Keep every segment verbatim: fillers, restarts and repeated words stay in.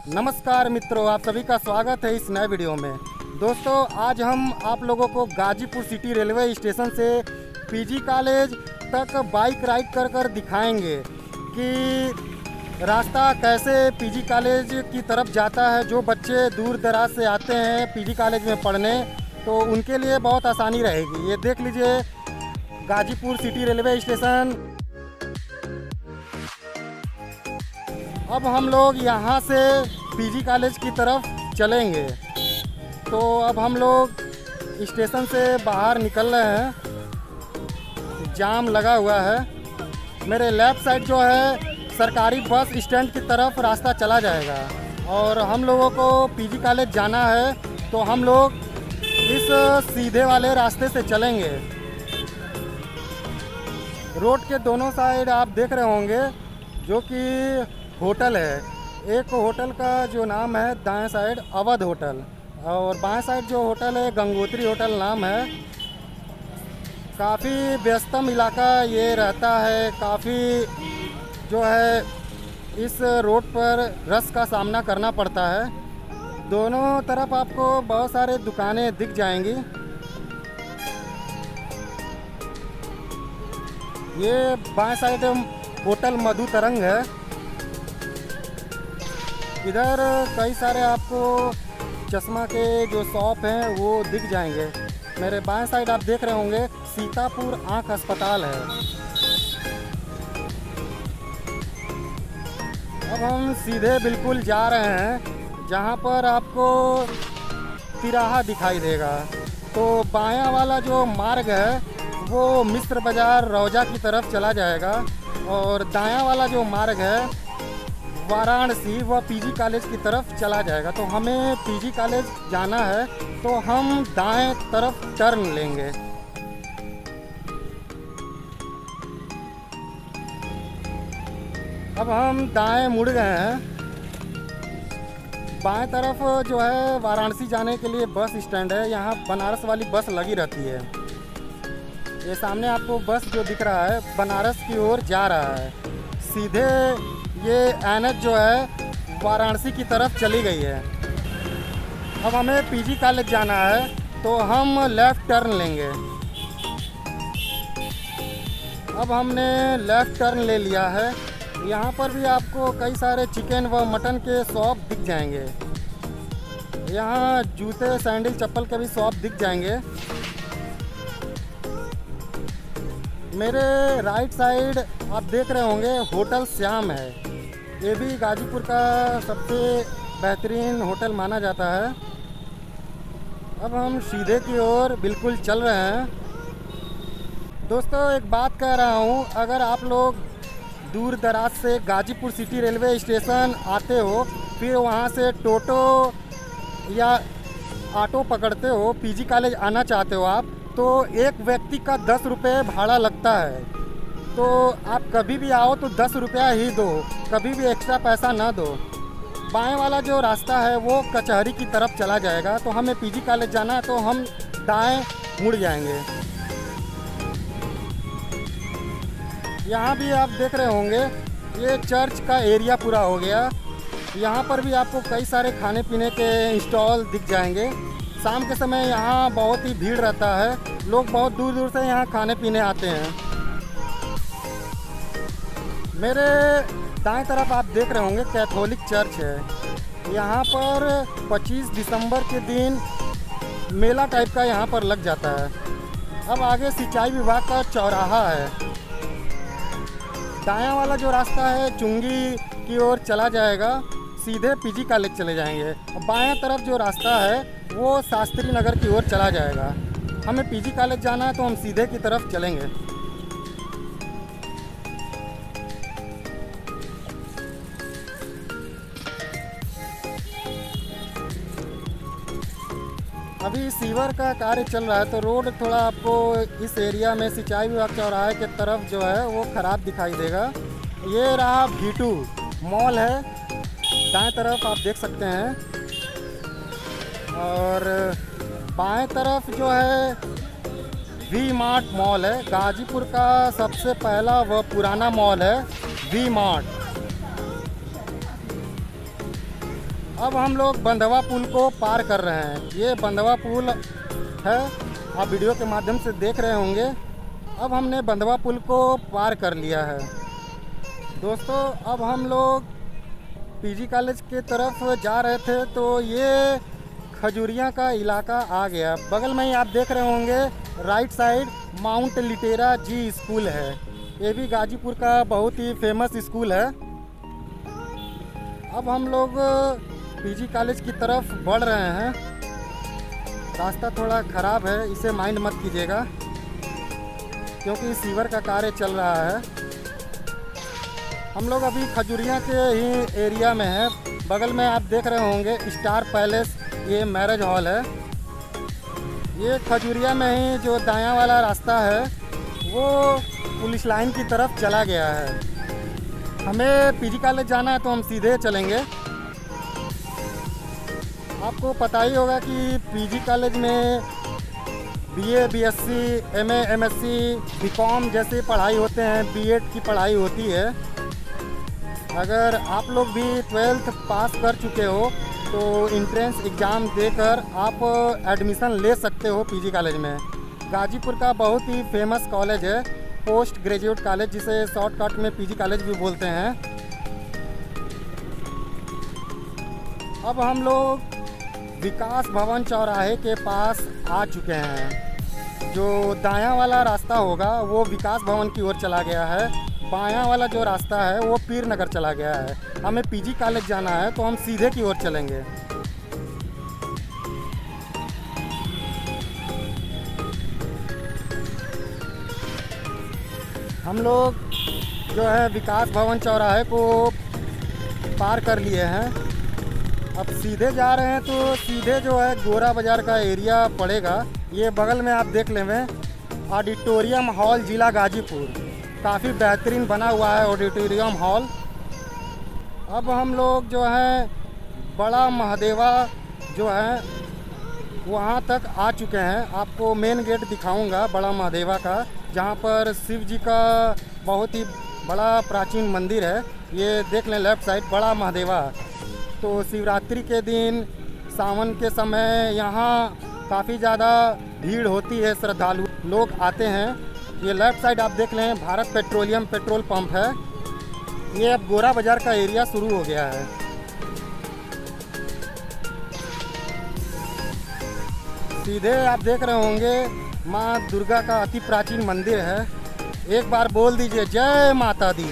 नमस्कार मित्रों, आप सभी का स्वागत है इस नए वीडियो में। दोस्तों, आज हम आप लोगों को गाजीपुर सिटी रेलवे स्टेशन से पीजी कॉलेज तक बाइक राइड कर कर दिखाएंगे कि रास्ता कैसे पीजी कॉलेज की तरफ जाता है। जो बच्चे दूर दराज से आते हैं पीजी कॉलेज में पढ़ने, तो उनके लिए बहुत आसानी रहेगी। ये देख लीजिए गाजीपुर सिटी रेलवे स्टेशन। अब हम लोग यहाँ से पीजी कॉलेज की तरफ चलेंगे। तो अब हम लोग स्टेशन से बाहर निकल रहे हैं। जाम लगा हुआ है। मेरे लेफ़्ट साइड जो है सरकारी बस स्टैंड की तरफ रास्ता चला जाएगा और हम लोगों को पीजी कॉलेज जाना है, तो हम लोग इस सीधे वाले रास्ते से चलेंगे। रोड के दोनों साइड आप देख रहे होंगे जो कि होटल है। एक होटल का जो नाम है दाएं साइड अवध होटल, और बाएं साइड जो होटल है गंगोत्री होटल नाम है। काफ़ी व्यस्तम इलाका ये रहता है। काफ़ी जो है इस रोड पर रश का सामना करना पड़ता है। दोनों तरफ आपको बहुत सारे दुकानें दिख जाएंगी। ये बाएं साइड होटल मधु तरंग है। इधर कई सारे आपको चश्मा के जो शॉप हैं वो दिख जाएंगे। मेरे बाएं साइड आप देख रहे होंगे सीतापुर आँख अस्पताल है। अब हम सीधे बिल्कुल जा रहे हैं जहाँ पर आपको तिराहा दिखाई देगा। तो बायां वाला जो मार्ग है वो मिस्र बाज़ार रौजा की तरफ चला जाएगा, और दायां वाला जो मार्ग है वाराणसी व पीजी कॉलेज की तरफ चला जाएगा। तो हमें पीजी कॉलेज जाना है, तो हम दाएं तरफ टर्न लेंगे। अब हम दाएं मुड़ गए हैं। बाएं तरफ जो है वाराणसी जाने के लिए बस स्टैंड है। यहाँ बनारस वाली बस लगी रहती है। ये सामने आपको बस जो दिख रहा है बनारस की ओर जा रहा है। सीधे ये एनएच जो है वाराणसी की तरफ चली गई है। अब हमें पीजी कॉलेज जाना है, तो हम लेफ़्ट टर्न लेंगे। अब हमने लेफ़्ट टर्न ले लिया है। यहाँ पर भी आपको कई सारे चिकन व मटन के शॉप दिख जाएंगे। यहाँ जूते सैंडल चप्पल के भी शॉप दिख जाएंगे। मेरे राइट साइड आप देख रहे होंगे होटल श्याम है। ये भी गाजीपुर का सबसे बेहतरीन होटल माना जाता है। अब हम सीधे की ओर बिल्कुल चल रहे हैं। दोस्तों, एक बात कह रहा हूँ, अगर आप लोग दूर दराज से गाजीपुर सिटी रेलवे स्टेशन आते हो, फिर वहाँ से टोटो या ऑटो पकड़ते हो, पीजी कॉलेज आना चाहते हो आप, तो एक व्यक्ति का दस रुपये भाड़ा लगता है। तो आप कभी भी आओ तो दस रुपया ही दो, कभी भी एक्स्ट्रा पैसा ना दो। बाएं वाला जो रास्ता है वो कचहरी की तरफ चला जाएगा। तो हमें पीजी कॉलेज जाना है, तो हम दाएं मुड़ जाएंगे। यहाँ भी आप देख रहे होंगे ये चर्च का एरिया पूरा हो गया। यहाँ पर भी आपको कई सारे खाने पीने के स्टॉल दिख जाएंगे। शाम के समय यहाँ बहुत ही भीड़ रहता है। लोग बहुत दूर दूर से यहाँ खाने पीने आते हैं। मेरे दाएं तरफ आप देख रहे होंगे कैथोलिक चर्च है। यहाँ पर पच्चीस दिसंबर के दिन मेला टाइप का यहाँ पर लग जाता है। अब आगे सिंचाई विभाग का चौराहा है। दायां वाला जो रास्ता है चुंगी की ओर चला जाएगा, सीधे पीजी कॉलेज चले जाएंगे। बायां तरफ जो रास्ता है वो शास्त्री नगर की ओर चला जाएगा। हमें पीजी कॉलेज जाना है, तो हम सीधे की तरफ चलेंगे। अभी सीवर का कार्य चल रहा है, तो रोड थोड़ा आपको इस एरिया में सिंचाई विभाग चौराहे के तरफ जो है वो ख़राब दिखाई देगा। ये रहा भी टू मॉल है, दाएं तरफ आप देख सकते हैं। और बाएं तरफ जो है वी मार्ट मॉल है। गाजीपुर का सबसे पहला व पुराना मॉल है वी मार्ट। अब हम लोग बंधवा पुल को पार कर रहे हैं। ये बंधवा पुल है, आप वीडियो के माध्यम से देख रहे होंगे। अब हमने बंधवा पुल को पार कर लिया है। दोस्तों अब हम लोग पीजी कॉलेज के तरफ जा रहे थे तो ये खजूरिया का इलाका आ गया। बगल में ही आप देख रहे होंगे right side Mount Litera Zee school है। ये भी गाजीपुर का बहुत ही फेमस स्कूल है। अब हम लोग पीजी कॉलेज की तरफ बढ़ रहे हैं। रास्ता थोड़ा ख़राब है, इसे माइंड मत कीजिएगा क्योंकि सीवर का कार्य चल रहा है। हम लोग अभी खजूरिया के ही एरिया में हैं। बगल में आप देख रहे होंगे स्टार पैलेस, ये मैरिज हॉल है। ये खजूरिया में ही जो दायां वाला रास्ता है वो पुलिस लाइन की तरफ चला गया है। हमें पीजी कॉलेज जाना है तो हम सीधे चलेंगे। आपको पता ही होगा कि पीजी कॉलेज में BA, BSc, MA, MSc, BCom जैसे पढ़ाई होते हैं, बीएड की पढ़ाई होती है। अगर आप लोग भी ट्वेल्थ पास कर चुके हो तो इंट्रेंस एग्ज़ाम देकर आप एडमिशन ले सकते हो पीजी कॉलेज में। गाजीपुर का बहुत ही फेमस कॉलेज है, पोस्ट ग्रेजुएट कॉलेज, जिसे शॉर्टकट में पीजी कॉलेज भी बोलते हैं। अब हम लोग विकास भवन चौराहे के पास आ चुके हैं। जो दायां वाला रास्ता होगा वो विकास भवन की ओर चला गया है, बायां वाला जो रास्ता है वो पीर नगर चला गया है। हमें पीजी कॉलेज जाना है तो हम सीधे की ओर चलेंगे। हम लोग जो है विकास भवन चौराहे को पार कर लिए हैं। अब सीधे जा रहे हैं तो सीधे जो है गोरा बाज़ार का एरिया पड़ेगा। ये बगल में आप देख लें ऑडिटोरियम हॉल ज़िला गाजीपुर, काफ़ी बेहतरीन बना हुआ है ऑडिटोरियम हॉल। अब हम लोग जो है बड़ा महादेवा जो है वहाँ तक आ चुके हैं। आपको मेन गेट दिखाऊंगा बड़ा महादेवा का, जहाँ पर शिव जी का बहुत ही बड़ा प्राचीन मंदिर है। ये देख लें लेफ़्ट साइड बड़ा महादेवा। तो शिवरात्रि के दिन सावन के समय यहाँ काफ़ी ज़्यादा भीड़ होती है, श्रद्धालु लोग आते हैं। ये लेफ़्ट साइड आप देख लें भारत पेट्रोलियम पेट्रोल पंप है। ये अब गोरा बाज़ार का एरिया शुरू हो गया है। सीधे आप देख रहे होंगे माँ दुर्गा का अति प्राचीन मंदिर है। एक बार बोल दीजिए जय माता दी।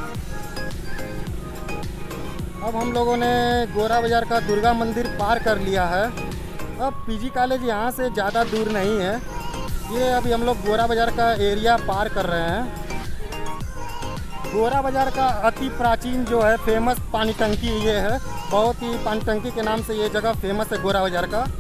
अब हम लोगों ने गोरा बाज़ार का दुर्गा मंदिर पार कर लिया है। अब पीजी कॉलेज यहाँ से ज़्यादा दूर नहीं है। ये अभी हम लोग गोरा बाज़ार का एरिया पार कर रहे हैं। गोरा बाज़ार का अति प्राचीन जो है फेमस पानी टंकी ये है, बहुत ही पानी टंकी के नाम से ये जगह फेमस है गोरा बाज़ार का।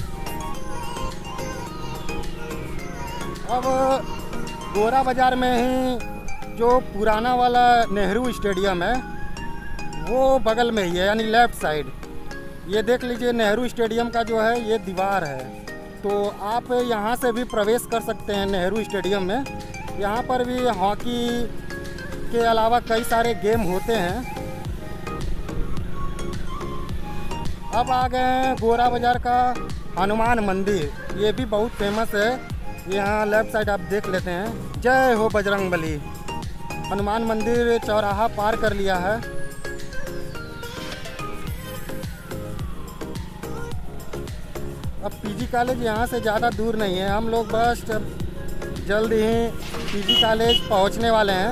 अब गोरा बाज़ार में ही जो पुराना वाला नेहरू स्टेडियम है वो बगल में ही है, यानी लेफ़्ट साइड। ये देख लीजिए नेहरू स्टेडियम का जो है ये दीवार है, तो आप यहाँ से भी प्रवेश कर सकते हैं नेहरू स्टेडियम में। यहाँ पर भी हॉकी के अलावा कई सारे गेम होते हैं। अब आ गए हैं गोरा बाज़ार का हनुमान मंदिर, ये भी बहुत फेमस है। यहाँ लेफ़्ट साइड आप देख लेते हैं। जय हो बजरंगबली। हनुमान मंदिर चौराहा पार कर लिया है। अब पीजी कॉलेज यहाँ से ज़्यादा दूर नहीं है। हम लोग बस जल्द ही पीजी कॉलेज पहुँचने वाले हैं।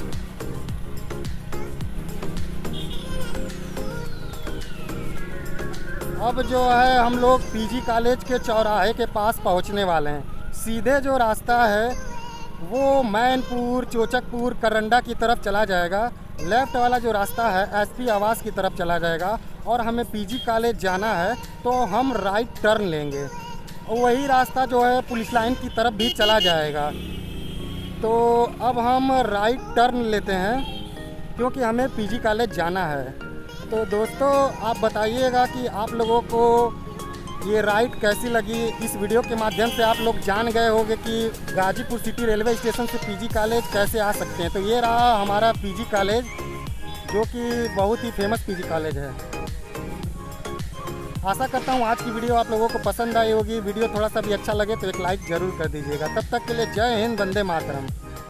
अब जो है हम लोग पीजी कॉलेज के चौराहे के पास पहुँचने वाले हैं। सीधे जो रास्ता है वो मैनपुर, चोचकपुर, करंडा की तरफ चला जाएगा। लेफ़्ट वाला जो रास्ता है एसपी आवास की तरफ चला जाएगा। और हमें पीजी कॉलेज जाना है तो हम राइट टर्न लेंगे। और वही रास्ता जो है पुलिस लाइन की तरफ भी चला जाएगा। तो अब हम राइट टर्न लेते हैं क्योंकि हमें पीजी कॉलेज जाना है। तो दोस्तों आप बताइएगा कि आप लोगों को ये राइड कैसी लगी। इस वीडियो के माध्यम से आप लोग जान गए होंगे कि गाजीपुर सिटी रेलवे स्टेशन से पीजी कॉलेज कैसे आ सकते हैं। तो ये रहा हमारा पीजी कॉलेज, जो कि बहुत ही फेमस पीजी कॉलेज है। आशा करता हूँ आज की वीडियो आप लोगों को पसंद आई होगी। वीडियो थोड़ा सा भी अच्छा लगे तो एक लाइक ज़रूर कर दीजिएगा। तब तक के लिए जय हिंद, वंदे मातरम।